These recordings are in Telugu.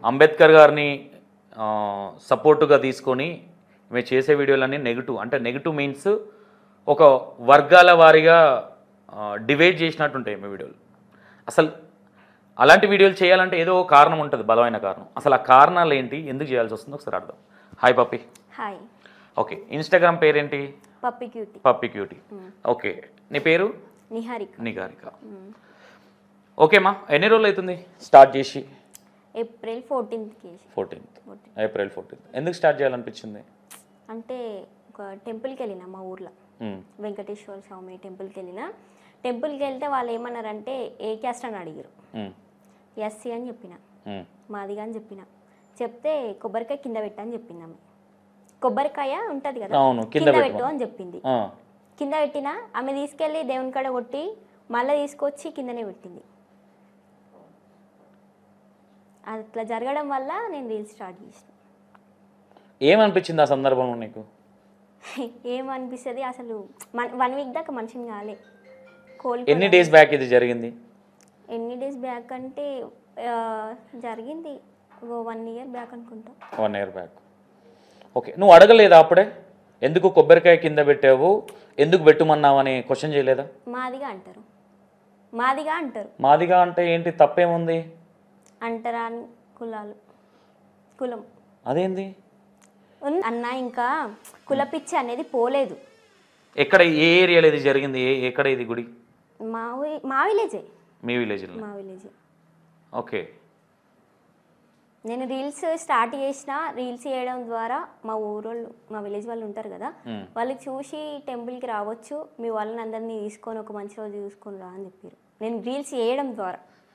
అంబేద్కర్ గారిని సపోర్టుగా తీసుకొని మేము చేసే వీడియోలన్నీ నెగిటివ్, అంటే నెగిటివ్ మీన్స్ ఒక వర్గాల వారీగా డివైడ్ చేసినట్టు ఉంటాయి మీ వీడియోలు. అసలు అలాంటి వీడియోలు చేయాలంటే ఏదో కారణం ఉంటుంది, బలమైన కారణం. అసలు ఆ కారణాలు ఏంటి, ఎందుకు చేయాల్సి వస్తుందో ఒకసారి అర్థం. Hi Pappi. Hi. Okay, Instagram పేరేంటి? Pappi cutie. Pappi cutie. Okay, నీ పేరు? నిహారిక. నిహారిక. ఓకేమ్మా, ఎన్ని రోజులు అవుతుంది స్టార్ట్ చేసి? April 14th. 14th, April 14th. ఎందుకు స్టార్ట్ చేయాలనిపించింది? అంటే ఒక టెంపుల్కి వెళ్ళిన మా ఊర్లో, వెంకటేశ్వర స్వామి టెంపుల్కి వెళ్ళిన. టెంపుల్కి వెళ్తే వాళ్ళు ఏమన్నారంటే ఏ క్యాస్ట్ అని అడిగారు. ఎస్సీ అని చెప్పిన, మాదిగా అని చెప్పిన. చెప్తే కొబ్బరికాయ కింద పెట్టని చెప్పింది ఆమె. కొబ్బరికాయ ఉంటుంది కదా, కింద పెట్టు అని చెప్పింది. కింద పెట్టిన ఆమె తీసుకెళ్ళి దేవుని కాడ కొట్టి మళ్ళీ తీసుకొచ్చి కిందనే పెట్టింది. అట్లా జరగడం వల్ల నేను రీల్స్ స్టార్ట్ చేసిన. ఏమనిపించింది ఆ సందర్భంలో నీకు? ఏమనిపిస్తుంది అసలు, 1 వీక్ దాకా మనిషిని కాలే. ఎన్ని డేస్ బ్యాక్ ఇది జరిగింది? ఎన్ని డేస్ బ్యాక్ అంటే జరిగింది 1 year బ్యాక్ అనుకుంటా. 1 year బ్యాక్. ఓకే, నువ్వు అడగలేదా అప్పుడే ఎందుకు కొబ్బరికాయ కింద పెట్టావు, ఎందుకు పెట్టుమన్నావు అని క్వశ్చన్ చేయలేదా? మాదిగా అంటారు, మాదిగా అంటారు. మాదిగా అంటే ఏంటి, తప్పేముంది? అంటారా కులాలు, కులం అదేంది అన్న. ఇంకా కులపిచ్చి అనేది పోలేదు. ఎక్కడ, ఏ ఏరియాలో ఇది జరిగింది? ఎక్కడ ఇది గుడి? మా విలేజే. మీ విలేజ్? మా విలేజ్. ఓకే. నేను రీల్స్ స్టార్ట్ చేసిన. రీల్స్ చేయడం ద్వారా మా ఊరోళ్ళు, మా విలేజ్ వాళ్ళు ఉంటారు కదా, వాళ్ళకి చూసి టెంపుల్కి రావచ్చు, మీ వాళ్ళని అందరినీ తీసుకొని ఒక మంచి రోజు చూసుకొని రా అని చెప్పారు. నేను రీల్స్ చేయడం ద్వారా.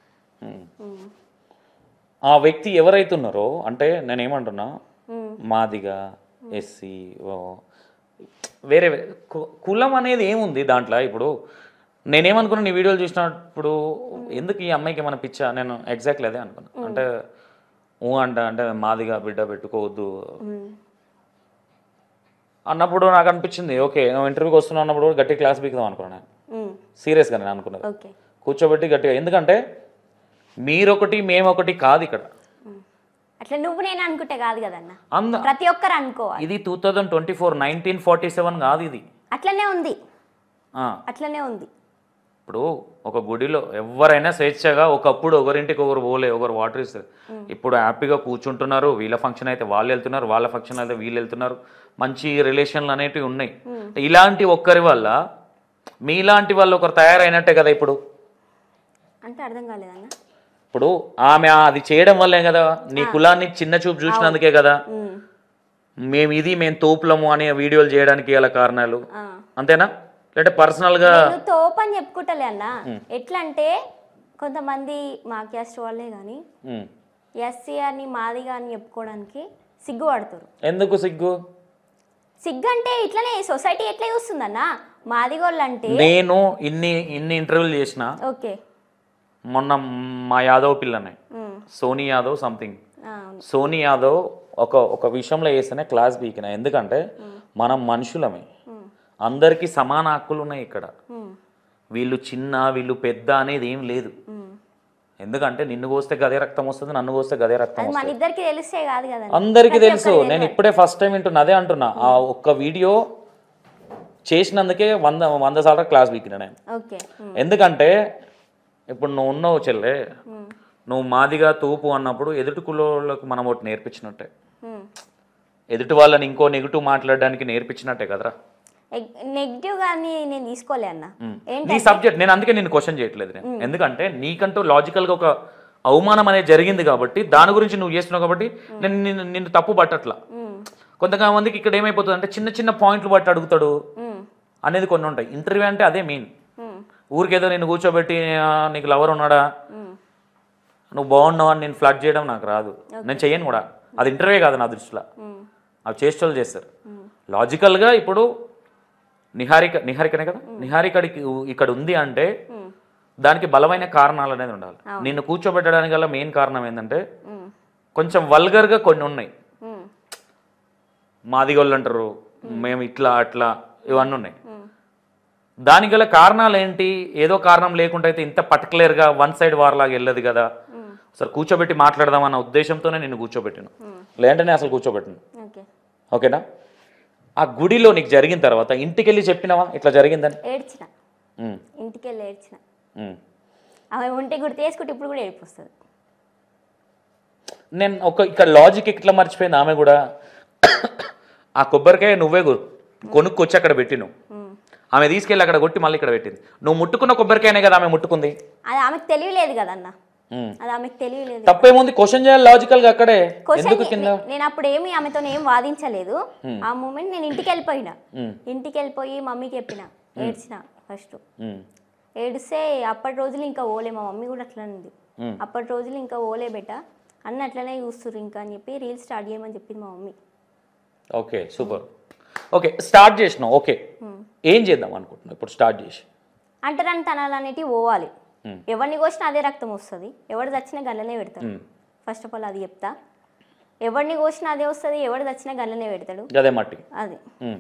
ఆ వ్యక్తి ఎవరైతున్నారో, అంటే నేనేమంటున్నా, మాదిగా, ఎస్సీ, వేరే కులం అనేది ఏముంది దాంట్లో? ఇప్పుడు నేనేమనుకున్నా, నీ వీడియోలు చూసినప్పుడు ఎందుకు ఈ అమ్మాయికి ఏమైనా పిచ్చా, నేను ఎగ్జాక్ట్లీ అదే అనుకున్నా. అంటే అంటే మాదిగా బిడ్డ పెట్టుకోవద్దు అన్నప్పుడు నాకు అనిపించింది, ఓకే నువ్వు ఇంటర్వ్యూకి వస్తున్నా అన్నప్పుడు గట్టి క్లాస్ బీకుదాం అనుకున్నాను నేను. సీరియస్గా నేను అనుకున్నది, కూర్చోబెట్టి గట్టిగా. ఎందుకంటే మీరొకటి మేమొకటి కాదు ఇక్కడ. అట్లా నువ్వు నేను అనుకుంటే కాదు కదన్న, ప్రతి ఒక్కరు అనుకోవాలి. ఇది 2024, 1947 కాదు ఇది. అట్లనే ఉంది, అట్లనే ఉంది. ఇప్పుడు ఒక గుడిలో ఎవరైనా స్వేచ్ఛగా, ఒకప్పుడు ఒకరింటికి ఒకరు పోలే, ఒకరు వాటర్ ఇస్తారు. ఇప్పుడు హ్యాపీగా కూర్చుంటున్నారు. వీళ్ళ ఫంక్షన్ అయితే వాళ్ళు వెళ్తున్నారు, వాళ్ళ ఫంక్షన్ అయితే వీళ్ళు వెళ్తున్నారు. మంచి రిలేషన్లు అనేటివి ఉన్నాయి. ఇలాంటి ఒక్కరి వల్ల మీలాంటి వాళ్ళు ఒకరు తయారైనట్టే కదా ఇప్పుడు. అంటే అర్థం కాలేదన్న. ఇప్పుడు ఆమె అది చేయడం వల్లే కదా, నీ కులాన్ని చిన్న చూపు చూసినందుకే కదా మేము తోపులము అనే వీడియోలు చేయడానికి గల కారణాలు, అంతేనా? అంటే పర్సనల్గా తోపు అని చెప్పుకుంటలే అన్న. ఎట్లా అంటే కొంతమంది మా క్యాస్ట్ వాళ్ళే కానీ ఎస్సీ అని మాదిగా అని చెప్పుకోవడానికి సిగ్గుపడతారు. ఎందుకు సిగ్గు? సిగ్గు అంటే ఇట్లనే సొసైటీ ఎట్లా చూస్తుందన్న మాదిగోళ్ళు అంటే. నేను ఇన్ని ఇంటర్వ్యూలు చేసిన. ఓకే. మొన్న మా యాదవ్ పిల్లనే, సోనీ యాదవ్ సంథింగ్, సోనీ యాదవ్ ఒక విషయంలో వేస్తేనే క్లాస్ బీకిన. ఎందుకంటే మనం మనుషులమే, అందరికీ సమాన హక్కులు ఉన్నాయి ఇక్కడ. వీళ్ళు చిన్న వీళ్ళు పెద్ద అనేది ఏం లేదు. ఎందుకంటే నిన్ను కోస్తే గదే రక్తం వస్తుంది, నన్ను కోస్తే గదే రక్తం వస్తుంది. అందరికీ తెలుసు. నేను ఇప్పుడే ఫస్ట్ టైం వింటున్నా, అదే అంటున్నా. ఆ ఒక్క వీడియో చేసినందుకే 100 సార్లు క్లాస్ బీకిన నేను. ఎందుకంటే ఇప్పుడు నువ్వు ఉన్నావు చెల్లె, నువ్వు మాదిగా తూపు అన్నప్పుడు ఎదుటి కులంలోకి మనం ఒకటి నేర్పించినట్టే, ఎదుటి వాళ్ళని ఇంకో నెగిటివ్ మాట్లాడడానికి నేర్పించినట్టే కదరా. నెగిటివ్ గాని నేను తీసుకోలే అన్న. నీ సబ్జెక్ట్ నేను అందుకే నేను క్వశ్చన్ చేయట్లేదు నేను. ఎందుకంటే నీకంటూ లాజికల్గా ఒక అవమానం అనేది జరిగింది కాబట్టి దాని గురించి నువ్వు చేస్తున్నావు కాబట్టి నేను నిన్ను తప్పు పట్టట్లా. కొంతమందికి ఇక్కడ ఏమైపోతుంది అంటే చిన్న చిన్న పాయింట్లు బట్టి అడుగుతాడు అనేది కొన్ని ఉంటాయి. ఇంటర్వ్యూ అంటే అదే మెయిన్. ఊరికేదో నేను కూర్చోబెట్టి నీకు లవర్ ఉన్నాడా, నువ్వు బాగున్నావు అని నేను ఫ్లడ్ చేయడం నాకు రాదు, నేను చెయ్యను కూడా. అది ఇంటర్వ్యూ కాదు నా దృష్టిలో, అవి చేష్టలు చేస్తారు. లాజికల్గా ఇప్పుడు నిహారికనే కదా, నిహారికడికి ఇక్కడ ఉంది అంటే దానికి బలమైన కారణాలు అనేది ఉండాలి. నిన్ను కూర్చోబెట్టడానికి గల మెయిన్ కారణం ఏంటంటే కొంచెం వల్గర్గా కొన్ని ఉన్నాయి. మాదిగోళ్ళు అంటారు, మేము ఇట్లా అట్లా, ఇవన్నీ ఉన్నాయి. దానికి గల కారణాలు ఏంటి? ఏదో కారణం లేకుండా అయితే ఇంత పర్టికులర్గా వన్ సైడ్ వార్ లాగా వెళ్ళదు కదా. సరే కూర్చోబెట్టి మాట్లాడదామన్న ఉద్దేశంతోనే నిన్ను కూర్చోబెట్టాను, లేదంటే నేను అసలు కూర్చోబెట్టాను. ఓకే ఓకేనా? ఆ గుడిలో నీకు జరిగిన తర్వాత ఇంటికి వెళ్ళి చెప్పినావా ఇట్లా జరిగిందని? ఏడ్చిన, ఇంటికి వెళ్ళి ఏడ్చిన. ఆమె ఉంటే గుర్తు చేసుకుంటే ఇప్పుడు కూడా ఏడుపు వస్తుంది. నేను ఇక్కడ లాజిక్ ఎట్లా మర్చిపోయింది ఆమె కూడా. ఆ కొబ్బరికాయ నువ్వే కొనుక్కొచ్చి అక్కడ పెట్టిను, ఆమె తీసుకెళ్ళి అక్కడ కొట్టి మళ్ళీ ఇక్కడ పెట్టింది. నువ్వు ముట్టుకున్న కొబ్బరికాయనే కదా ఆమె ముట్టుకుంది. అది ఆమెకు తెలియలేదు కదన్న, అది ఆమెకు తెలియలేదు. తప్పేముంది? క్వశ్చన్ చేయాలి లాజికల్ గా అక్కడే. ఎందుకు కింద? నేను అప్పుడు ఆమెతో ఏం వాదించలేదు. ఆ మూమెంట్ నేను ఇంటికి వెళ్ళిపోయినా, ఇంటికి వెళ్ళిపోయి మమ్మీకి చెప్పిన, ఏడ్చిన ఫస్ట్. ఏడిస్తే అప్పటి రోజులు ఇంకా ఓలే, మా మమ్మీ కూడా అట్లా ఉంది, అప్పటి రోజులు ఇంకా ఓలే బెట అన్న అట్లనే చూస్తుర్రు ఇంకా అని చెప్పి రీల్స్ స్టార్ట్ చేయమని చెప్పింది మా mummy. Okay super. Okay start చేసినావు, ఓకే ఏం చేద్దాం అనుకుంటున్నావు ఇప్పుడు? స్టార్ట్ చేసి అంటరాని తనాలు అనేటివి పోవాలి. ఎవరిని కోసినా అదే రక్తం వస్తుంది, ఎవడు చచ్చినా గల్లనే పెడతాడు. ఫస్ట్ ఆఫ్ ఆల్ అది చెప్తా. ఎవరిని కోసినా అదే వస్తుంది, ఎవడు చచ్చినా గల్లనే పెడతాడు, అదే మట్టి అది.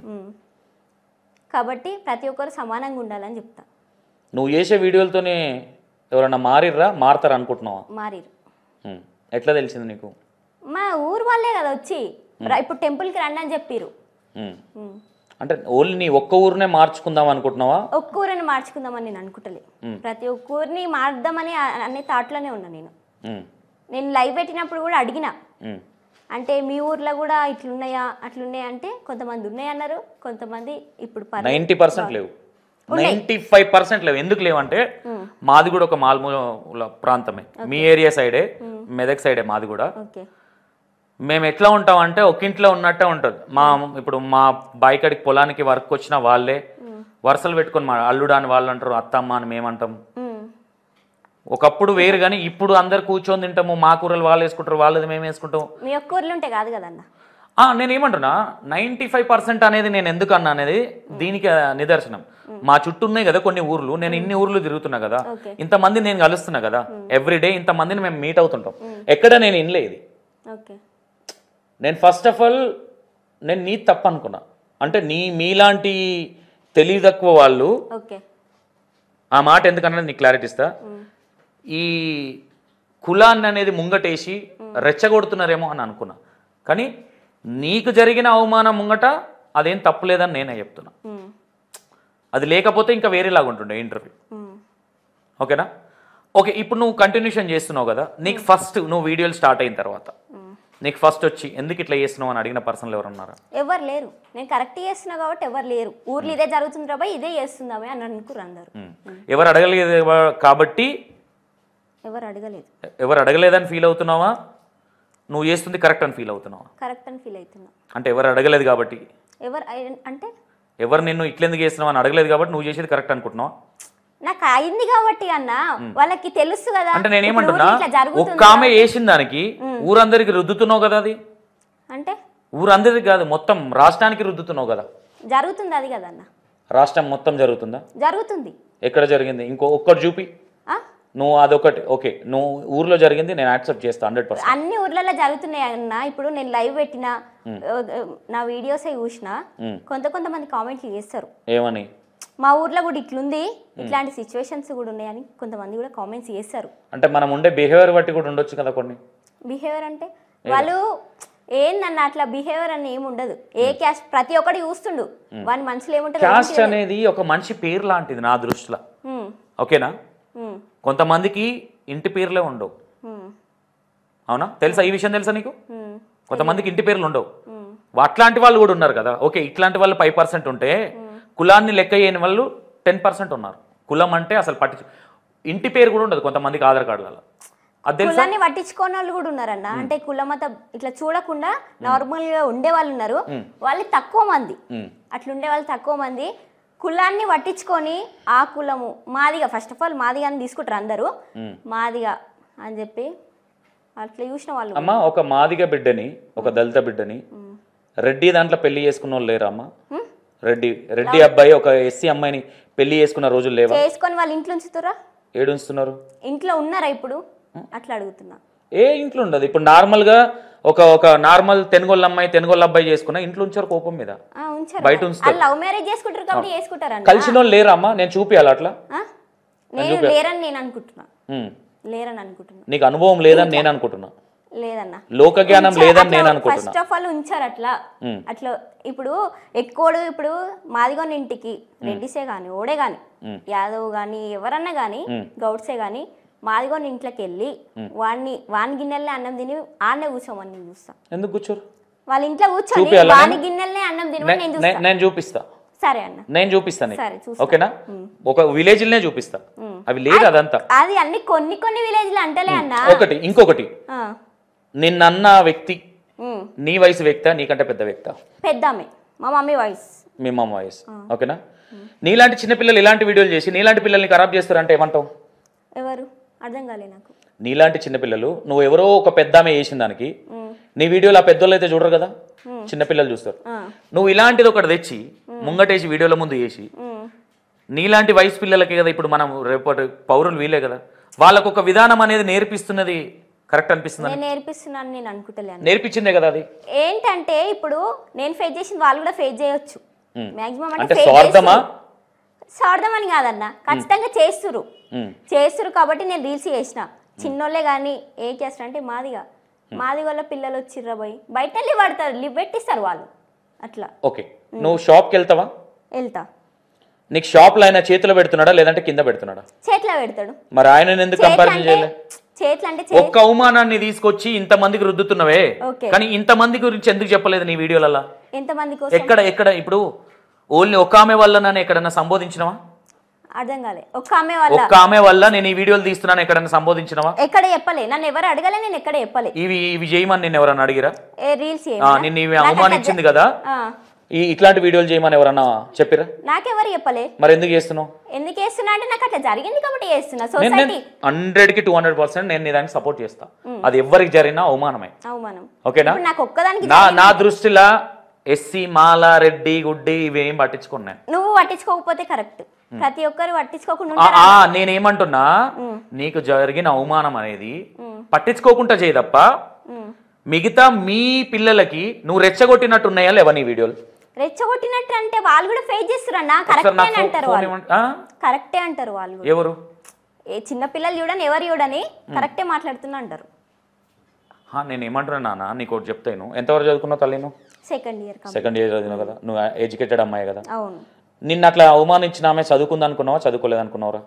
కాబట్టి ప్రతి ఒక్కరు సమానంగా ఉండాలని చెప్తా. నువ్వు చేసే వీడియోలతోనే ఎవరన్నా మారుతారు అనుకుంటున్నావా? మారిరు. ఎట్లా తెలిసింది నీకు? మా ఊరు వాళ్ళే కదా వచ్చి ఇప్పుడు టెంపుల్కి రండి అని చెప్పిరు. అంటే ఓన్లీ నీ ఒక్క ఊరినే మార్చుకుందాం అనుకుంటున్నావా? ఒక్క ఊరిని మార్చుకుందామని నేను అనుకుంటలే, ప్రతి ఒక్క ఊరిని మార్దామని అనే థాట్లోనే ఉన్నా నేను. నేను లైవ్ పెట్టినప్పుడు కూడా అడిగిన, అంటే మీ ఊర్లో కూడా ఇట్లున్నాయా అట్లున్నాయా అంటే కొంతమంది ఉన్నాయి అన్నారు, కొంతమంది ఇప్పుడు 90% లేవు, 95% లేవు. ఎందుకు లేవంటే మాది కూడా ఒక మాల్మూల ప్రాంతమే, మీ ఏరియా సైడే, మెదక్ సైడే మాది కూడా. మేము ఎట్లా ఉంటామంటే ఒక ఇంట్లో ఉన్నట్టే ఉంటుంది. ఇప్పుడు మా బాయికడికి పొలానికి వర్క్ వచ్చిన వాళ్ళే వరుసలు పెట్టుకొని మా అల్లుడాని వాళ్ళు అంటారు, అత్తమ్మ అని మేమంటాం. ఒకప్పుడు వేరు, కానీ ఇప్పుడు అందరు కూర్చొని తింటాము, మా కూరలు వాళ్ళు వేసుకుంటారు, వాళ్ళది మేము వేసుకుంటాం. మీ ఒక్క ఊర్లో ఉంటే కాదు కదన్న. నేనేమంటున్నా 95% అనేది నేను ఎందుకు అన్నా అనేది దీనికి నిదర్శనం. మా చుట్టూ ఉన్నాయి కదా కొన్ని ఊర్లు, నేను ఇన్ని ఊర్లు తిరుగుతున్నా కదా, ఇంతమంది నేను కలుస్తున్నా కదా, ఎవ్రీడే ఇంతమందిని మేము మీట్ అవుతుంటాం. ఎక్కడ నేను ఇన్లే ఇది. నేను ఫస్ట్ ఆఫ్ ఆల్ నేను నీ తప్పు అనుకున్నా, అంటే మీలాంటి తెలివి తక్కువ వాళ్ళు, ఆ మాట ఎందుకన్నా నీకు క్లారిటీ ఇస్తా, ఈ కులాన్ని అనేది ముంగటేసి రెచ్చగొడుతున్నారేమో అని అనుకున్నా. కానీ నీకు జరిగిన అవమానం ముంగట అదేం తప్పులేదని నేనే చెప్తున్నా. అది లేకపోతే ఇంకా వేరేలాగా ఉంటుండే ఇంటర్వ్యూ. ఓకేనా? ఓకే, ఇప్పుడు నువ్వు కంటిన్యూషన్ చేస్తున్నావు కదా, నీకు ఫస్ట్ నువ్వు వీడియోలు స్టార్ట్ అయిన తర్వాత నీకు ఫస్ట్ వచ్చి ఎందుకు ఇట్లా చేస్తున్నావు అని అడిగిన పర్సన్లు ఎవరు ఉన్నారా? ఎవరు లేరు. నేను కరెక్ట్ చేస్తున్నా కాబట్టి ఎవరు లేరు. ఊర్లో ఇదే జరుగుతుంది రాబాయ్, ఇదే చేస్తుందామే అని అనుకురు అందరు. ఎవరు అడగలేదు కాబట్టి ఎవరు అడగలేదని ఫీల్ అవుతున్నావా? నువ్వు చేస్తుంది కరెక్ట్ అని ఫీల్ అవుతున్నావా? కరెక్ట్ అని ఫీల్ అవుతున్నా. అంటే ఎవరు అడగలేదు కాబట్టి, అంటే ఎవరు నిన్ను ఇట్లెందుకు చేస్తున్నావు అని అడగలేదు కాబట్టి నువ్వు చేసేది కరెక్ట్ అనుకుంటున్నావా? నాకు అయింది కాబట్టి అన్న, వాళ్ళకి తెలుసు కదా. అంటే నేనేమంటున్నా, ఒక్క ఆమె వేసిన దానికి ఊరందరికి రుద్దుతున్నావు కదా, అది అంటే ఊరందరికి కాదు మొత్తం రాష్ట్రానికి రుద్దుతున్నావు కదా. జరుగుతుంది అది కదా అన్న, రాష్ట్రం మొత్తం జరుగుతుందా? జరుగుతుంది. ఎక్కడ జరిగింది? ఒక్కటి చూపి. నువ్వు అదొకటి ఓకే, నువ్వు ఊర్లో జరిగింది నేను యాక్సెప్ట్ చేస్తా 100%. అన్ని ఊర్లలో జరుగుతున్నాయి అన్న. ఇప్పుడు నేను లైవ్ పెట్టిన నా వీడియోస్ చూసిన కొంతమంది కామెంట్లు చేస్తారు, ఏమని? మా ఊర్లో కూడా ఇట్లుంది, ఇట్లాంటి సిచ్యువేషన్స్ కూడా ఉన్నాయని కొంతమంది కూడా కామెంట్స్ చేస్తారు. అంటే మనం ఉండే బిహేవియర్ బట్టి కూడా ఉండొచ్చు కదా కొన్ని. బిహేవియర్ అంటే వాళ్ళు ఏందన్న అట్లా బిహేవియర్ అని ఏమి ఉండదు. ఏ క్యాస్ట్ ప్రతి ఒక్కటి చూస్తుండు, వాని మనసులో ఏముంటుంది. క్యాస్ట్ అనేది ఒక మనిషి పేరు లాంటిది నా దృష్టిలో, ఓకేనా? కొంతమందికి ఇంటి పేర్లే ఉండవు, అవునా? తెలుసా ఈ విషయం? తెలుసా నీకు? కొంతమందికి ఇంటి పేర్లు ఉండవు. అట్లాంటి వాళ్ళు కూడా ఉన్నారు కదా. ఓకే, ఇట్లాంటి వాళ్ళు 5% ఉంటే కులాన్ని లెక్క చేయని వాళ్ళు 10% ఉన్నారు. కులం అంటే అసలు ఇంటి పేరు కూడా ఉండదు కొంతమందికి ఆధార్ కార్డులలో. కులాన్ని పట్టించుకోని వాళ్ళు కూడా ఉన్నారన్న. అంటే కులమత ఇట్లా చూడకుండా నార్మల్ గా ఉండే వాళ్ళు ఉన్నారు, వాళ్ళు తక్కువ మంది. అట్లుండే వాళ్ళు తక్కువ మంది. కులాన్ని పట్టించుకొని ఆ కులము Madiga, first of all Madiga అని తీసుకుంటారు అందరూ, మాదిగా అని చెప్పి అట్లా చూసిన వాళ్ళు. అమ్మ, ఒక మాదిగ బిడ్డని, ఒక దళిత బిడ్డని రెడ్డి దాంట్లో పెళ్లి చేసుకున్న వాళ్ళు లేరా అమ్మా? రెడ్డి అబ్బాయి ఒక ఎస్సీ అమ్మాయిని పెళ్లి చేసుకున్న రోజులు లేవా? చేసుకొని వాళ్ళు ఇంట్లో ఉంచుతారా? ఏడు ఉంచుతున్నారు? ఇంట్లో ఉన్నారా ఇప్పుడు? అట్లా అడుగుతున్నా. ఏ ఇంట్లో ఉండదు. ఇప్పుడు నార్మల్ గా ఒక నార్మల్ తెనుగోళ్ళ అమ్మాయి తెనుగోళ్ళ అబ్బాయి చేసుకున్నా ఇంట్లో ఉంచారు కోపం మీద, బయట ఉంచుతారు. లవ్ మ్యారేజ్ చేసుకుంటారు కాబట్టి చేసుకుంటారు. కలిసిన వాళ్ళు లేరా అమ్మా? నేను చూపియాలి అట్లా? లేరని నేను అనుకుంటున్నా. లేరని అనుకుంటున్నా. నీకు అనుభవం లేదని నేను అనుకుంటున్నా. లేదన్నా, లోక జ్ఞానం లేదని నేను అనుకుంటున్నా. ఫస్ట్ ఆఫ్ ఆల్ ఉంచారు అట్లా. అట్లా ఇప్పుడు ఎక్కువడు ఇప్పుడు మాదిగొన్న ఇంటికి రెడ్డిసే గాని ఓడే గాని యాదవ్ గాని ఎవరన్నా గాని గౌడ్సే గాని మాదిగొన్న ఇంట్లోకి వెళ్ళి వాని గిన్నెలనే అన్నం తిని ఆడనే కూర్చోమని నేను చూస్తా. ఎందుకు కూర్చోరు? వాళ్ళ ఇంట్లో కూర్చొని వాని గిన్నెలనే అన్నం తినమని నేను చూస్తా. నేను చూపిస్తా. సరే అన్న, నేను చూపిస్తాను. ఓకేనా? ఒక విలేజ్ నే చూపిస్తా. అవి లేదు అదంతా. అది అన్ని కొన్ని కొన్ని విలేజ్ లో అంటలే అన్న. ఒకటి ఇంకొకటి, నిన్నన్న వ్యక్తి నీ వయసు వ్యక్తా నీకంటే పెద్ద వ్యక్తా? పెద్దామే, మా మమ్మీ వయసు. మీ మమ్మ వయసు. ఓకేనా? నీలాంటి చిన్నపిల్లలు ఇలాంటి వీడియోలు చేసి నీలాంటి పిల్లల్ని ఖరాబ్ చేస్తారంటే ఏమంటావు? ఎవరు అర్థం కాలే నాకు. నీలాంటి చిన్నపిల్లలు నువ్వు ఎవరో ఒక పెద్ద ఆమె చేసిన దానికి నీ వీడియోలు ఆ పెద్దోళ్ళు అయితే చూడరు కదా, చిన్నపిల్లలు చూస్తారు. నువ్వు ఇలాంటిది ఒకటి తెచ్చి ముంగటేసి వీడియోల ముందు చేసి నీలాంటి వయసు పిల్లలకి కదా ఇప్పుడు మనం రేపటి పౌరులు వీలే కదా, వాళ్ళకు ఒక విధానం అనేది నేర్పిస్తున్నది కరెక్ట్ అనిపిస్తుంది? నేను నేర్పిస్తున్నాను నేను అనుకుంటలేను. నేర్పించిందే కదా అది. ఏంటంటే ఇప్పుడు నేను ఫేస్ చేసిన వాళ్ళు కూడా ఫేస్ చేయొచ్చు మాక్సిమం. అంటే స్వార్థమా? స్వార్థం అని కాదన్న, ఖచ్చితంగా చేస్తురు కాబట్టి నేను రీల్స్ చేసిన. చిన్నోళ్ళే కానీ ఏ చేస్తారు అంటే మాది వల్ల పిల్లలు వచ్చిర్రా పోయి బయట లివ్ పడతారు, లివ్ పెట్టిస్తారు వాళ్ళు అట్లా. ఓకే, నువ్వు షాప్కి వెళ్తావా? వెళ్తా. నీకు షాప్ లో ఆయన చేతిలో పెడుతున్నాడా లేదంటే కింద పెడుతున్నాడా? చేతిలో పెడతాడు. మరి ఆయన ఎందుకు కంపారిజన్ చేయలే? చేతులు అంటే ఒక్క అవమానాన్ని తీసుకొచ్చి ఇంత మందికి రుద్దుతున్నవే, కానీ ఇంత మంది గురించి ఎందుకు చెప్పలేదు నీ వీడియోలలో? ఎంతమంది? ఎక్కడ ఇప్పుడు ఓన్లీ ఒక ఆమె వల్ల నన్ను ఎక్కడన్నా సంబోధించినవా? అర్థం కాలే. ఒక్క ఆమె వల్ల నేను ఈ వీడియోలు తీస్తున్నాను ఎక్కడన్నా సంబోధించినవా? ఎక్కడ చెప్పలే, నన్ను ఎవరు అడగలే, నేను ఎక్కడ చెప్పలే. ఇవి చేయమని నేను ఎవరన్నా అడిగిరా? రీల్స్ నిన్ను ఇవి అవమానించింది కదా, ఇట్లాంటి వీడియోలు చేయమని ఎవరన్నా చెప్పిరా? నాకెవరు చెప్పలే. మరి ఎందుకు చేస్తున్నావు? ఎందుకు చేస్తున్నా అంటే నాకు అట్లా జరిగింది కాబట్టి చేస్తున్నా. సొసైటీ 100కి 200% నేను నీ దానికి సపోర్ట్ చేస్తా. అది ఎవరికి జరిగినా అవమానమే. ఓకేనా? నాకు ఒక్కదానికి నా దృష్టిలో ఎస్సీ మాల రెడ్డి గుడ్డి ఇవేం పట్టించుకున్నాను. నువ్వు పట్టించుకోకపోతే కరెక్ట్, ప్రతి ఒక్కరు పట్టించుకోకుండా. నేనేమంటున్నా, నీకు జరిగిన అవమానం అనేది పట్టించుకోకుండా చేయదప్ప మిగతా మీ పిల్లలకి నువ్వు రెచ్చగొట్టినట్టు ఉన్నాయా లేవా నీ వీడియోలు? రెచ్చగొట్టినట్టు అంటే వాళ్ళు కూడా ఫేస్ చేస్తున్నా. కరెక్టే అంటారు వాళ్ళు. ఎవరు? ఏ చిన్న పిల్లలు చూడని ఎవరు చూడని కరెక్టే మాట్లాడుతున్నా అంటారు. నేను ఏమంటున్నా నాన్న, నీకు ఒకటి చెప్తాను. ఎంతవరకు చదువుకున్నావు తల్లి? నువ్వు సెకండ్ ఇయర్ చదివినావు కదా, నువ్వు ఎడ్యుకేటెడ్ అమ్మాయి కదా. అవును. నిన్న అట్లా అవమానించిన ఆమె చదువుకుంది అనుకున్నావా చదువుకోలేదు అనుకున్నావురా?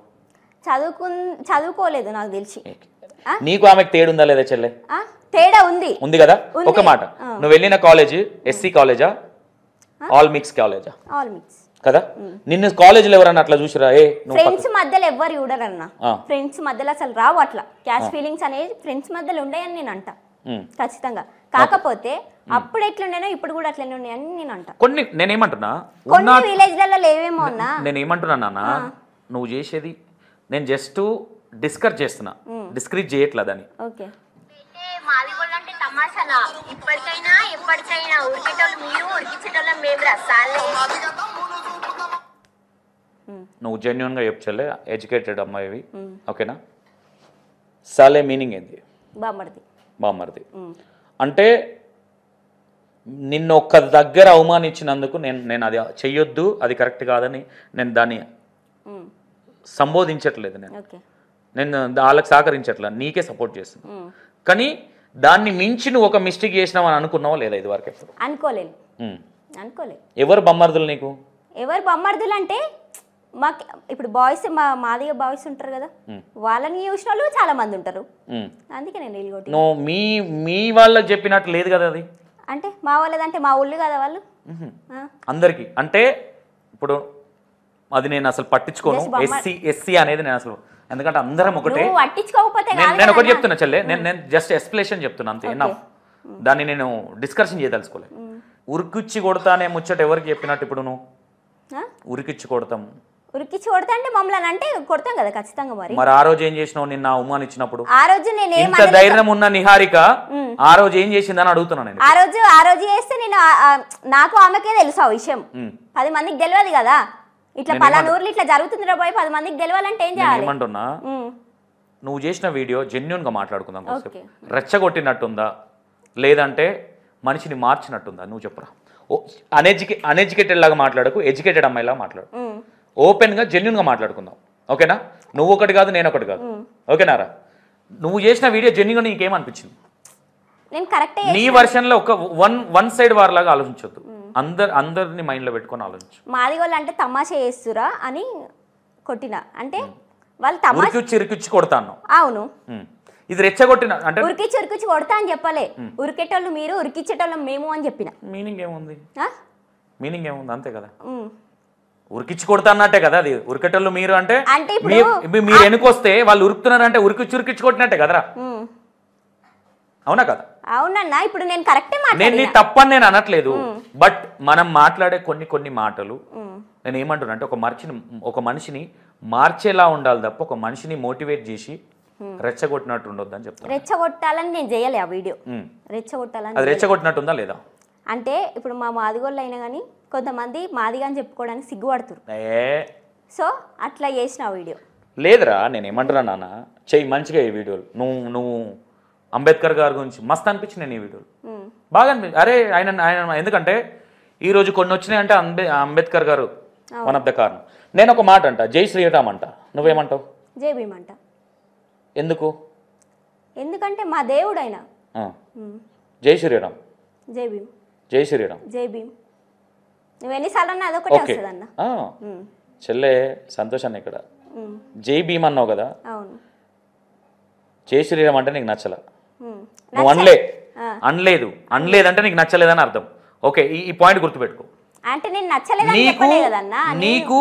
చదువుకోలేదు నాకు తెలిసి. నీకు ఆమెకు తేడుందా లేదా చెల్లె? తేడా ఉంది కదా. ఒక మాట, నువ్వు వెళ్ళిన కాలేజ్ ఎస్సీ కాలేజా ఆల్ మిక్స్ కాలేజా? ఆల్ మిక్స్ కదా. నిన్ను కాలేజీలో ఎవరన్నా అట్లా చూసిరా? ఫ్రెండ్స్ మధ్యలో ఎవరు చూడరన్నా, ఫ్రెండ్స్ మధ్యలో అసలు రావు అట్లా. క్యాష్ ఫీలింగ్స్ అనేది ఫ్రెండ్స్ మధ్యలో ఉండేయని నేను అంట ఖచ్చితంగా. కాకపోతే అప్పుడు ఎట్లుండేనో ఇప్పుడు కూడా అట్లనే ఉన్నాయని నేను అంట. కొన్ని నేనేమంటున్నా, కొన్ని విలేజ్లలో లేవేమో అన్నా. నేనేమంటున్నా నాన్న, నువ్వు చేసేది నేను జస్ట్ డిస్కస్ చేస్తున్నా, డిస్కరేజ్ చేయట్లేదని. ఓకే. మాదిగోళ్ళంటే తమాషానా? ఇప్పటికైనా ఎప్పటికైనా ఉరికేటోళ్ళు మీరు, ఉరికించేటోళ్ళం మేము రసాలే. నువ్వు జెన్యున్ గా చెప్పలే, ఎడ్యుకేటెడ్ అమ్మాయివి. ఓకేనా? సాలే మీనింగ్ ఏంది? బామ్మర్ది. అంటే నిన్ను ఒక్క దగ్గర అవమానించినందుకు నేను అది చెయ్యొద్దు, అది కరెక్ట్ కాదని నేను దాన్ని సంబోధించట్లేదు. నేను వాళ్ళకి సహకరించట్లేదు, నీకే సపోర్ట్ చేస్తున్నా. కానీ దాన్ని మించి నువ్వు ఒక మిస్టేక్ చేసినావు అని అనుకున్నావా లేదా? ఇది వరకు ఎప్పుడు అనుకోలేదు. ఎవరు బొమ్మర్దులు నీకు? ఎవరు బొమ్మర్దులు అంటే మాకు ఇప్పుడు బాయ్స్, మాదిగా బాయ్స్ ఉంటారు కదా, వాళ్ళని చూసిన వాళ్ళు చాలా మంది ఉంటారు. అందుకే నేను నీళ్ళు నువ్వు మీ వాళ్ళకి చెప్పినట్టు లేదు కదా అది. అంటే మా వాళ్ళదంటే మా ఊళ్ళు కదా వాళ్ళు అందరికి. అంటే ఇప్పుడు అది నేను అసలు పట్టించుకోను. ఎస్సీ అనేది నేను అసలు, ఎందుకంటే అందరం ఒకటే. నేను ఒకటి చెప్తున్నా చెల్లె, నేను జస్ట్ ఎక్స్ప్లెనేషన్ చెప్తున్నా అంతే. దాన్ని నేను డిస్కషన్ చేయదలుచుకోలే. ఉరికిచ్చి కొడతానే ముచ్చట ఎవరికి చెప్పినట్టు? ఇప్పుడు నువ్వు ఉరికిచ్చి కొడతా అంటే మమ్మల్ని అంటే కొడతాం కదా ఖచ్చితంగా. మరి ఆ రోజు ఏం చేసినావు? నిన్న అవమానించినప్పుడు ఆ రోజు నేను ఇంత ధైర్యం ఉన్న నిహారిక ఆ రోజు ఏం చేసిందని అడుగుతున్నా నేను. ఆ రోజు చేస్తే నేను నాకు ఆమెకే తెలుసు ఆ విషయం, 10 మందికి తెలియదు కదా. ఇట్లా పలానూర్లు ఇట్లా జరుగుతుంది రాబోయే 10 మందికి తెలియాలంటే ఏం చేయాలి? ఏమంటున్నా, నువ్వు చేసిన వీడియో జెన్యున్ గా మాట్లాడుకుందాం. రెచ్చగొట్టినట్టుందా లేదంటే మనిషిని మార్చినట్టుందా? నువ్వు చెప్పురా. అన్ఎడ్యుకేటెడ్ లాగా మాట్లాడకు, ఎడ్యుకేటెడ్ అమ్మాయిలాగా మాట్లాడు. ఓపెన్ గా జెన్యున్ గా మాట్లాడుకుందాం. ఓకేనా? నువ్వు ఒకటి కాదు, నేను ఒకటి కాదు. ఓకేనారా? నువ్వు చేసిన వీడియో జెన్యున్గా నీకేమనిపించింది? నేను కరెక్టే నీ వర్షన్లో ఒక వన్ సైడ్ వార్ లాగా ఆలోచించొద్దు. అందరిని మైండ్లో పెట్టుకొని ఆలోచించు. మాదిగోళ్ళు అంటే తమాషా చేస్తురా అని కొట్టిన అంటే వాళ్ళు తమాషా ఉరికిచ్చి కొడతాను. అవును, ఇది రెచ్చగొట్టిన అంటే ఉరికిచ్చి కొడతా అని చెప్పలే. ఉరికేటోళ్ళు మీరు, ఉరికిచ్చేటోళ్ళం మేము అని చెప్పిన. మీనింగ్ ఏముంది? అంతే కదా, ఉరికిచ్చి కొడతా అన్నట్టే కదా అది. ఉరికేటోళ్ళు మీరు అంటే మీరు వెనుకొస్తే వాళ్ళు ఉరుకుతున్నారంటే ఉరికిచ్చి కొట్టినట్టే కదరా. అవునా కదా? అవునన్నా, ఇప్పుడు నేను కరెక్టే నేను నీ తప్పని నేను అనట్లేదు. బట్ మనం మాట్లాడే కొన్ని మాటలు నేను ఏమంటున్నా అంటే ఒక మనిషిని మార్చేలా ఉండాలి తప్ప ఒక మనిషిని మోటివేట్ చేసి రెచ్చగొట్టినట్టు ఉండొద్దు అని చెప్తాను. రెచ్చగొట్టాలని నేను చేయలే ఆ వీడియో. రెచ్చగొట్టాలని అది రెచ్చగొట్టినట్టుందా లేదా? అంటే ఇప్పుడు మా మాదిగోళ్ళు అయినా కానీ కొంతమంది మాదిగా అని చెప్పుకోవడానికి సిగ్గుపడుతురు. సో అట్లా చేసిన ఆ వీడియో లేదురా. నేను ఏమంటున్నా నాన్న, చెయ్యి మంచిగా ఈ వీడియోలు. నువ్వు అంబేద్కర్ గారి గురించి మస్తు అనిపించింది నీ వీడియోలు, బాగా అనిపించింది. అరే ఆయన ఎందుకంటే ఈరోజు కొన్ని వచ్చినాయి అంటే అంబేద్కర్ గారు వన్ ఆఫ్ ద కారణం. నేను ఒక మాట అంట, జై శ్రీరామ్ అంట. నువ్వేమంటావు? జై భీమ్ అంట. ఎందుకంటే మా దేవుడు ఆయన. జై శ్రీరామ్, జై భీమ్, జై శ్రీరామ్, జై భీమ్. నువ్వు ఎన్నిసార్లు అన్నా అదొకటి వస్తుంది అన్న. చెల్లె సంతోషాన్ని ఇక్కడ జై భీమ్ అన్నావు కదా. అవును, జై శ్రీరామ్ అంటే నీకు నచ్చలా. నువ్వు అనలేదంటే నీకు నచ్చలేదని అర్థం. ఓకే, ఈ పాయింట్ గుర్తుపెట్టుకో. అంటే నేను నచ్చలేదని చెప్పలే కదన్నా. నీకు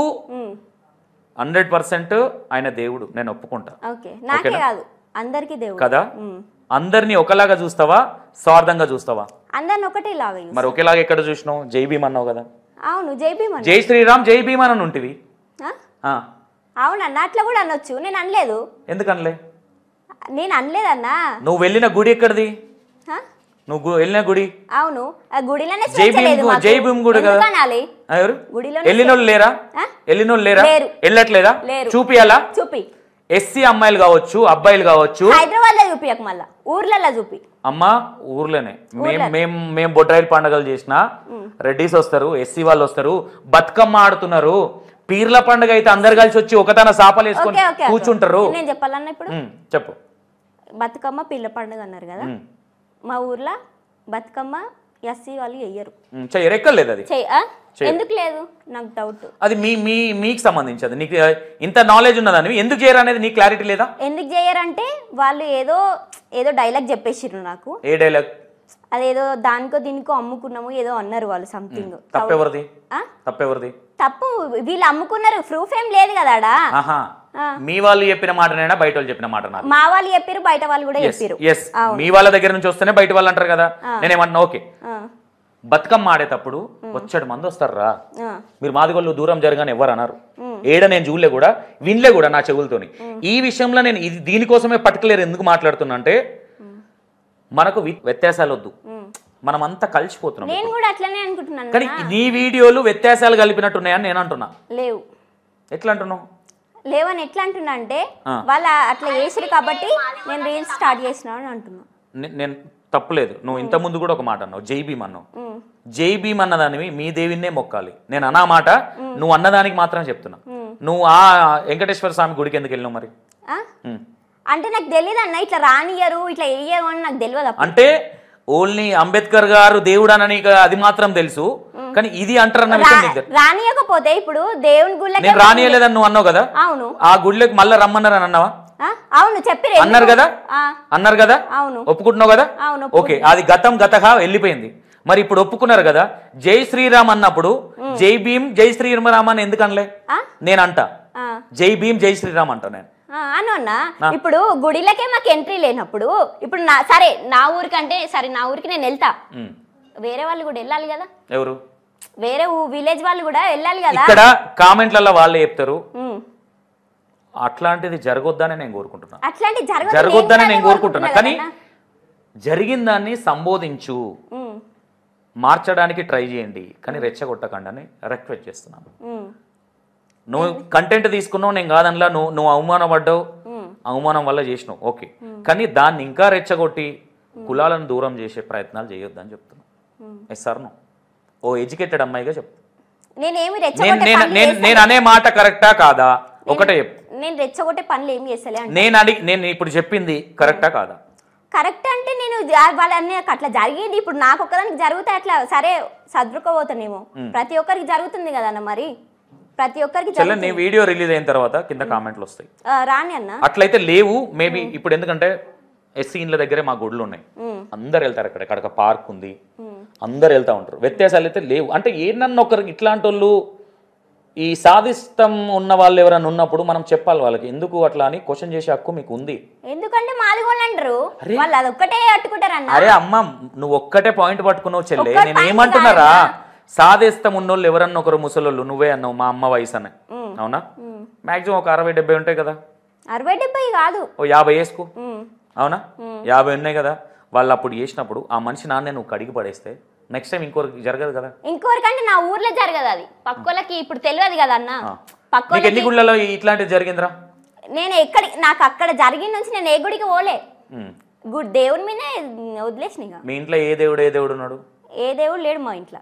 100% ఆయన దేవుడు, నేను ఒప్పుకుంటా. ఓకే, నాకే కాదు అందరికీ దేవుడు కదా. అందరినీ ఒకలాగా చూస్తావా, స్వార్థంగా చూస్తావా? అందరిని ఒకటేలాగా. మరి ఒకేలాగా ఎక్కడ చూసినావు? జై భీమ్ అన్నావు కదా. అవును, జై భీమ్. జై శ్రీరామ్, జై భీమ్ అని ఉంటివి. అవునన్నా, అట్లా కూడా అనొచ్చు. నేను అనలేదు. ఎందుకు అనలే? నేను అనలేదన్నా. నువ్వు వెళ్ళిన గుడి ఎక్కడిది? నువ్వు వెళ్ళిన గుడి? అవును, ఆ గుడిలోనే జై భీమ్ గుడి కదా. ఎవరు వెళ్ళినోళ్ళు లేరా? వెళ్ళట్లేదా? చూపియాలా? చూపి. ఎస్సీ అమ్మాయిలు కావచ్చు, అబ్బాయిలు కావచ్చు. హైదరాబాద్ లో చూపియక, మళ్ళా ఊర్లలో చూపి. అమ్మా ఊర్లోనే మేము బొడ్రాయిల పండుగలు చేసిన రెడ్డిస్ వస్తారు, ఎస్సీ వాళ్ళు వస్తారు, బతుకమ్మ ఆడుతున్నారు. పీర్ల పండుగ అయితే అందరు కలిసి వచ్చి ఒకతన సాపలు వేసుకొని కూర్చుంటారు. నేను చెప్పాలన్నా ఇప్పుడు చెప్పు. బతుకమ్మ పీర్ల పండుగ అన్నారు కదా. మా ఊర్లో బతుకమ్మ ఎస్సీ వాళ్ళు చెయ్యరు. ఎక్కలేదు అది. ఎందుకు లేదు నాకు డౌట్. అది మీకు సంబంధించి నీకు ఇంత నాలెడ్జ్ ఉన్నదని ఎందుకు చేయరు అనేది నీకు క్లారిటీ లేదా? ఎందుకు చేయరంటే వాళ్ళు ఏదో డైలాగ్ చెప్పేసిర్రు నాకు. ఏ డైలాగ్? అదేదో దానికో దీనికో అమ్ముకున్నాము ఏదో అన్నారు వాళ్ళు సంథింగ్. తప్పెవరిది? తప్పు వీళ్ళు అమ్ముకున్నారు, ప్రూఫ్ ఏం లేదు కదా. మీ వాళ్ళు చెప్పిన మాటనైనా బయట వాళ్ళు చెప్పిన మాట? మా వాళ్ళు చెప్పారు, బయట వాళ్ళు కూడా చెప్పారు. మీ వాళ్ళ దగ్గర నుంచి వస్తేనే బయట వాళ్ళు అంటారు కదా. నేనేమన్నా ఓకే, బతుకమ్మ ఆడేటప్పుడు వచ్చాడు మంది వస్తారా, మీరు మాదిగోళ్ళు దూరం జరగానే ఎవరు అన్నారు. ఏడ నేను చూడలే కూడా, వినలే కూడా నా చెవులతోని. ఈ విషయంలో నేను దీనికోసమే పర్టికులర్ ఎందుకు మాట్లాడుతున్నా అంటే మనకు వ్యత్యాసాలు వద్దు, మనం అంతా కలిసిపోతున్నాం. నేను కూడా అట్లనే అనుకుంటున్నాను. కానీ నీ వీడియోలు వ్యత్యాసాలు కలిపినట్టున్నాయని నేను అంటున్నా. లేవు. ఎట్లా అంటున్నావు? లేవని ఎట్లా అంటున్నా అంటే వాళ్ళు అట్లా చేసిరు కాబట్టి నేను రీల్స్ స్టార్ట్ చేసిన అని అంటున్నా. నేను తప్పులేదు. నువ్వు ఇంత ముందు కూడా ఒక మాట అన్నావు, జై భీమ్ అన్నావు. జై భీమ్ అన్నదానివి మీ దేవినే మొక్కాలి. నేను అన్నా మాట నువ్వు అన్నదానికి మాత్రం చెప్తున్నా. నువ్వు ఆ వెంకటేశ్వర స్వామి గుడికి ఎందుకు వెళ్ళినావు మరి? అంటే నాకు తెలియదు అన్న, ఇట్లా రానియరు ఇట్లా వేయరు అని నాకు తెలియదు. అంటే ఓన్లీ అంబేద్కర్ గారు దేవుడు అని అది మాత్రం తెలుసు, కానీ ఇది అంటారన్న విషయం రానియకపోతే ఇప్పుడు దేవుని గుళ్ళకి నేను రానియలేదని నువ్వు అన్నావు కదా. అవును, ఆ గుళ్ళకి మళ్ళీ రమ్మన్నారని అన్నావా? అవును చెప్పి అన్నారు కదా. అవును, ఒప్పుకుంటున్నావు కదా. ఓకే, అది గతగా వెళ్ళిపోయింది. మరి ఇప్పుడు ఒప్పుకున్నారు కదా. జై శ్రీరామ్ అన్నప్పుడు జై భీమ్ జై శ్రీరామ్ అని ఎందుకు అనలే? నేను అంట జై భీమ్ జై శ్రీరామ్ అంటా నేను. అను అన్న, ఇప్పుడు గుడిలకే మాకు ఎంట్రీ లేనప్పుడు ఇప్పుడు సరే నా ఊరికంటే సరే నా ఊరికి నేను వెళ్తా, వేరే వాళ్ళు కూడా వెళ్ళాలి కదా. ఎవరు? వేరే విలేజ్ వాళ్ళు కూడా వెళ్ళాలి కదా. ఇక్కడ కామెంట్లలో వాళ్ళే చెప్తారు. అట్లాంటిది జరగొద్దని నేను కోరుకుంటున్నా. అట్లాంటి జరగొద్దని నేను కోరుకుంటున్నా. కానీ జరిగిన దాన్ని సంబోధించు, మార్చడానికి ట్రై చేయండి, కానీ రెచ్చగొట్టకండి అని రిక్వెస్ట్ చేస్తున్నాను. నువ్వు కంటెంట్ తీసుకున్నావు, నేను కాదనలా. నువ్వు అవమానపడ్డావు, అవమానం వల్ల చేసినావు ఓకే, కానీ దాన్ని ఇంకా రెచ్చగొట్టి కులాలను దూరం చేసే ప్రయత్నాలు చేయొద్దని చెప్తున్నా. Yes sir no? ఓ ఎడ్యుకేటెడ్ అమ్మాయిగా చెప్తా. నేను అనే మాట కరెక్టా కాదా? ఒకటే చెప్పు. నేను రెచ్చగొట్టే పనులు ఏం చేస్తలే అంటే నేను ఇప్పుడు చెప్పింది కరెక్టా కాదా? కరెక్ట్ అంటే నేను వాళ్ళని అట్లా జరిగింది ఇప్పుడు నాకు ఒక్కదానికి జరిగితే అట్లా సరే సర్దుకోబోతానేమో, ప్రతి ఒక్కరికి జరుగుతుంది కదా అన్న, మరి ప్రతి ఒక్కరికి నీ వీడియో రిలీజ్ అయిన తర్వాత కింద కామెంట్లు వస్తాయి రాని అన్న. అట్లయితే లేవు మేబీ. ఇప్పుడు ఎందుకంటే ఎస్సీ ఇండ్ల దగ్గరే మా గుడులు ఉన్నాయి, అందరు వెళ్తారు అక్కడ, అక్కడ పార్క్ ఉంది, అందరు వెళ్తా ఉంటారు. వ్యత్యాసాలు అయితే లేవు. అంటే ఏనన్నా ఒకరికి ఇట్లాంటి వాళ్ళు ఈ సాధిస్తం ఉన్న వాళ్ళు ఎవరైనా ఉన్నప్పుడు మనం చెప్పాలి వాళ్ళకి, ఎందుకు అట్లా అని క్వశ్చన్ చేసే హక్కు మీకు ఉంది. ఎందుకంటే మాదిగోళ్ళు అంటారు వాళ్ళు అదొక్కటే పట్టుకుంటారన్న. అరే అమ్మ నువ్వు ఒక్కటే పాయింట్ పట్టుకున్నావు చెల్లె, నేను ఏమంటున్నారా, సాధిస్తం ఉన్నోళ్ళు ఎవరన్నా ఒకరు ముసలోళ్ళు, నువ్వే అన్నావు మా అమ్మ వయసు అని, అవునా? మాక్సిమం ఒక 60-70 ఉంటాయి కదా. 60-70 కాదు, ఓ 50 వేసుకో, అవునా? 50 ఉన్నాయి కదా. వాళ్ళు అప్పుడు చేసినప్పుడు ఆ మనిషి నాన్నే నువ్వు కడిగి పడేస్తే నెక్స్ట్ టైం ఇంకోరికి జరగదు కదా. ఇంకోరికంటే నా ఊర్లో జరగదు అది, పక్కోళ్ళకి ఇప్పుడు తెలియదు కదా అన్న. నీకు ఎన్ని గుళ్ళలో ఇట్లాంటివి జరిగిందిరా? నేను నాకు అక్కడ జరిగిన నుంచి నేను ఏ గుడికి పోలే, దేవుడి మీదే వదిలేసిన. మీ ఇంట్లో ఏ దేవుడు ఉన్నాడు? ఏ దేవుడు లేడు మా ఇంట్లో.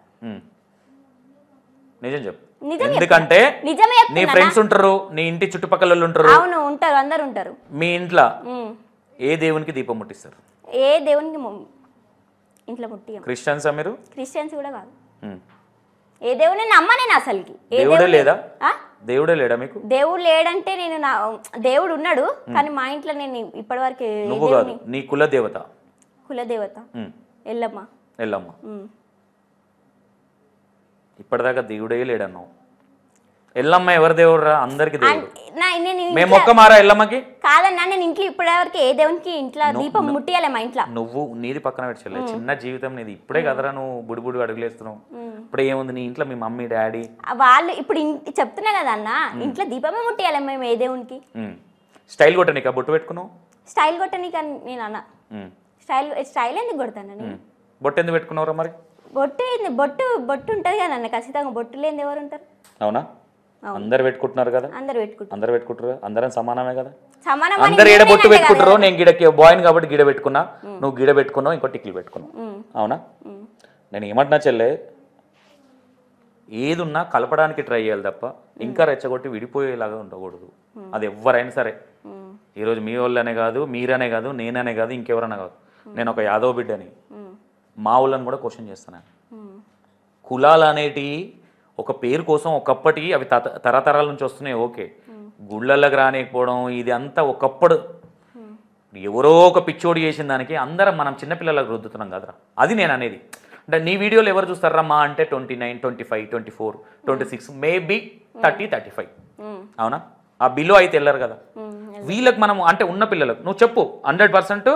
నిజం చెప్పు. ఎందుకంటే నీ ఫ్రెండ్స్ ఉంటారు, నీ ఇంటి చుట్టుపక్కల ఉంటారు. అవును ఉంటారు, అందరు ఉంటారు. మీ ఇంట్లో ఏ దేవునికి దీపం ముట్టిస్తారు? ఏ దేవునికి ఇంట్లో ముట్టి. క్రిస్టియన్సా మీరు? క్రిస్టియన్స్ కూడా కాదు. ఏ దేవుని నమ్మ నేను అసలుకి. దేవుడే లేదా? దేవుడే లేడా మీకు? దేవుడు లేడంటే నేను దేవుడు ఉన్నాడు కానీ మా ఇంట్లో నేను ఇప్పటి వరకు. నువ్వు కాదు, నీ కుల దేవత. కుల దేవత ఎల్లమ్మ. ఎల్లమ్మ. ఇప్పటిదాకా దేవుడే లేడన్నావు. ఎల్లమ్మ ఎవరి దేవుడు రా? అందరికి దేవుడు. మేము ఒక్క మారా ఎల్లమ్మకి కాదన్నా, నేను ఇంట్లో ఇప్పటివరకు ఏ దేవునికి ఇంట్లో దీపం ముట్టియాలి మా ఇంట్లో. నువ్వు నీది పక్కన పెట్టలే, చిన్న జీవితం నీది. ఇప్పుడే కదరా నువ్వు బుడి అడుగులేస్తున్నావు. ఇప్పుడే ఏముంది నీ ఇంట్లో? మీ మమ్మీ డాడీ వాళ్ళు ఇప్పుడు చెప్తున్నా కదా అన్న, ఇంట్లో దీపమే ముట్టియాలి మేము ఏ దేవునికి. స్టైల్ కొట్టనీకా బొట్టు పెట్టుకున్నావు? స్టైల్ కొట్టనీక నేను అన్న. స్టైల్ ఎందుకు కొడతాను? బొట్టు ఎందుకు పెట్టుకున్నావురా మరి? బొట్టు ఉంటది కదా అన్న, ఖచ్చితంగా బొట్టు లేని ఎవరు ఉంటారు? అవునా? అందరు పెట్టుకుంటున్నారు కదా. అందరు పెట్టుకుంటారు. అందరం సమానమే కదా. సమానం. అందరు ఈడ బొట్టు పెట్టుకుంటారు. నేను గిడకి బాయ్ని కాబట్టి గిడ పెట్టుకున్నా, నువ్వు గిడ పెట్టుకున్నావు, ఇంకో టిక్లు పెట్టుకున్నావు. అవునా? నేను ఏమంటున్నా చెల్లె, ఏదున్నా కలపడానికి ట్రై చేయాలి తప్ప ఇంకా రెచ్చగొట్టి విడిపోయేలాగా ఉండకూడదు. అది ఎవరైనా సరే. ఈరోజు మీ వాళ్ళనే కాదు, మీరనే కాదు, నేననే కాదు, ఇంకెవరన్నా కాదు. నేను ఒక యాదవ్ బిడ్డని, మా ఊళ్ళని కూడా క్వశ్చన్ చేస్తాను. కులాలు అనేటివి ఒక పేరు కోసం ఒకప్పటి అవి తరతరాల నుంచి వస్తున్నాయి. ఓకే, గుళ్ళకి రానికపోవడం ఇది అంతా ఒకప్పుడు ఎవరో ఒక పిచ్చోడి చేసిన దానికి అందరం మనం చిన్నపిల్లలకు రుద్దుతున్నాం కదరా. అది నేను అనేది. అంటే నీ వీడియోలు ఎవరు చూస్తారా మా అంటే 29, 25, 24, 26, మేబీ 30, 35. అవునా? ఆ బిలో అయితే వెళ్ళరు కదా. వీళ్ళకి మనం అంటే ఉన్న పిల్లలకు నువ్వు చెప్పు 100%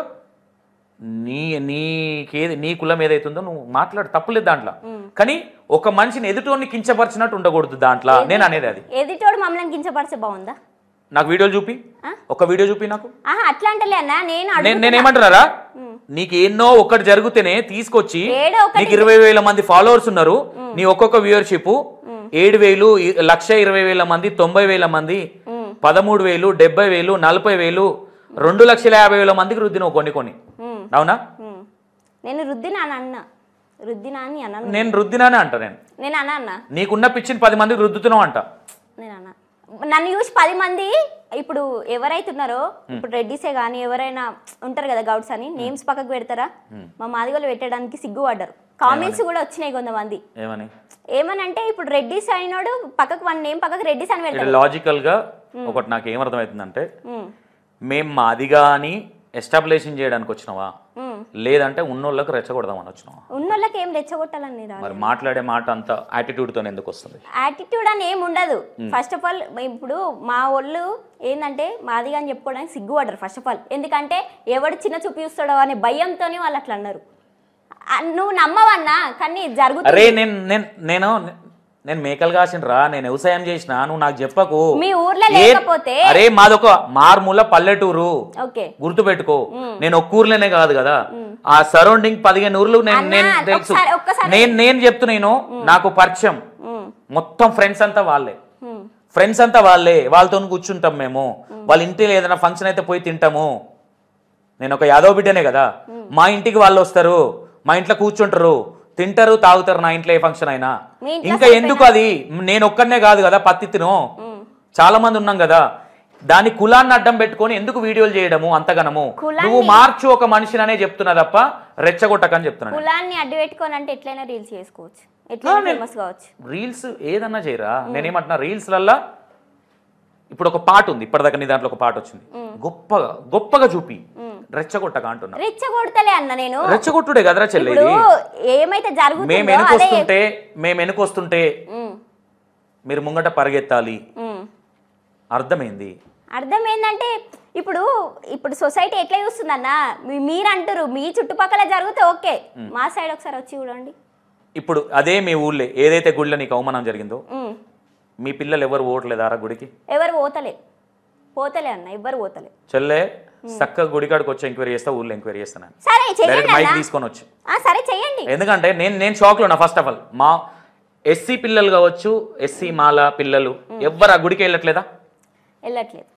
నీ కులం ఏదైతుందో నువ్వు మాట్లాడు, తప్పులేదు దాంట్లో. కానీ ఒక మనిషిని ఎదుటోని కించపరిచినట్టు ఉండకూడదు దాంట్లో. నేను అనేది అది. ఎదుటోడు మమ్మల్ని కించపరిచే బాగుందా? నాకు వీడియోలు చూపి, ఒక వీడియో చూపి నాకు. అట్లా అంటలే అన్న, నేనేమంటున్నారా, నీకు ఎన్నో ఒకటి జరిగితేనే తీసుకొచ్చి నీకు 20,000 మంది ఫాలోవర్స్ ఉన్నారు, నీ ఒక్కొక్క వ్యూవర్షిప్ 7,000, 1,20,000 మంది, 90,000 మంది, 13,000, 70,000, 40,000, 2,50,000 మందికి రుద్దినావు కొన్ని. అవునా? నేను రుద్దినా అని అన్న. నేను రుద్దినానే అంట. నేను అన్న నీకున్న పిచ్చిని 10 మందికి రుద్దుతున్నావు అంట. నేను అన్న నన్ను చూసి 10 మంది ఇప్పుడు ఎవరైతున్నారో, ఇప్పుడు రెడ్డిసే కానీ ఎవరైనా ఉంటారు కదా గౌడ్స్ అని నేమ్స్ పక్కకు పెడతారా? మా మాదిగోళ్ళు పెట్టడానికి సిగ్గుపడ్డారు. కామెంట్స్ కూడా వచ్చినాయి కొంతమంది. ఏమనంటే ఇప్పుడు రెడ్డిస్ అయినాడు పక్కకు వన్ నేమ్ పక్కకు రెడ్డిస్ అని పెడతారు. లాజికల్ గా ఒకటి నాకు ఏమర్థమవుతుందంటే, మేము మాదిగా అని ఎస్టాబ్లిషింగ్ చేయడానికి వచ్చినావా, లేదంటే ఉన్నోళ్ళకి రెచ్చగొడదామని వచ్చినావా? ఉన్నోళ్ళకి ఏం రెచ్చగొట్టాలని మరి మాట్లాడే మాట అంత యాటిట్యూడ్ తో ఎందుకు వస్తుంది? యాటిట్యూడ్ అని ఏమి ఉండదు. ఫస్ట్ ఆఫ్ ఆల్ ఇప్పుడు మా వాళ్ళు ఏంటంటే మాదిగా అని చెప్పుకోవడానికి సిగ్గుపడ్డారు ఫస్ట్ ఆఫ్ ఆల్. ఎందుకంటే ఎవడు చిన్న చూపు చూస్తాడో అనే భయంతోనే వాళ్ళు అట్లా అన్నారు. నువ్వు నమ్మవన్నా కానీ జరుగుతుంది. అరే నేను మేకలు కాసినరా, నేను వ్యవసాయం చేసిన, నువ్వు నాకు చెప్పకు. మీ ఊర్లో లేకపోతే అరే మాదొక మారుమూల పల్లెటూరు, గుర్తు పెట్టుకో. నేను ఒక్క ఊర్లోనే కాదు కదా, ఆ సరౌండింగ్ 15 ఊర్లు నేను తెలుసు. నేను చెప్తున్నాను, నాకు పరిచయం మొత్తం ఫ్రెండ్స్ అంతా వాళ్ళే. వాళ్ళతో కూర్చుంటాం మేము, వాళ్ళ ఇంటిలో ఏదైనా ఫంక్షన్ అయితే పోయి తింటాము. నేను ఒక యాదవ్ బిడ్డనే కదా, మా ఇంటికి వాళ్ళు వస్తారు, మా ఇంట్లో కూర్చుంటారు, తింటారు, తాగుతారు. నా ఇంట్లో ఏ ఫంక్షన్ అయినా ఇంకా ఎందుకు అది నేను ఒక్కనే కాదు కదా పత్తిను. చాలా మంది ఉన్నాం కదా, దాని కులాన్ని అడ్డం పెట్టుకొని ఎందుకు వీడియోలు చేయడము అంతగనము? నువ్వు మార్చు ఒక మనిషిననే చెప్తున్నా తప్ప రెచ్చగొట్టకని చెప్తున్నా. కులాన్ని అడ్డు పెట్టుకొని అంటే ఎట్లయినా రీల్స్ చేసుకోవచ్చు, ఎట్లయినా ఫేమస్ కావచ్చు. రీల్స్ ఏదన్నా చేయరా, నేనేమంటున్నా రీల్స్లల్లా ఇప్పుడు ఒక పాట ఉంది, ఇప్పటిదాకా నీ దాంట్లో ఒక పాట వచ్చింది, గొప్పగా చూపి రెచ్చగొట్టక అంటున్నా. రెచ్చగొడతలే అన్న నేను, రెచ్చగొట్టుడే కదరా చెల్లేది. ఏమైతే జరుగుతుందో మేము వెనుకొస్తుంటే మీరు ముంగట పరిగెత్తాలి, అర్థమైంది? అర్థమైందంటే ఇప్పుడు సొసైటీ ఎట్లా చూస్తుందన్న, మీరు అంటారు మీ చుట్టుపక్కల జరిగితే ఓకే, మా సైడ్ ఒకసారి వచ్చి చూడండి. ఇప్పుడు అదే మీ ఊళ్ళో ఏదైతే గుడిలో నీకు అవమానం జరిగిందో, మీ పిల్లలు ఎవరు పోవట్లేదారా గుడికి? ఎవరు పోతలే అన్న, ఎవరు పోతలే. చెల్లె చక్కగా గుడికాడికి వచ్చి ఎంక్వైరీ చేస్తా, ఊళ్ళో ఎంక్వైరీ చేస్తాను, సరే చేయండి, మైక్ తీసుకొని వచ్చి. సరే చేయండి. ఎందుకంటే నేను షాక్ లో ఉన్నా. ఫస్ట్ ఆఫ్ ఆల్ మా ఎస్సీ పిల్లలు కావచ్చు, ఎస్సీ మాల పిల్లలు ఎవ్వరు ఆ గుడికి వెళ్ళట్లేదా? వెళ్ళట్లేదు.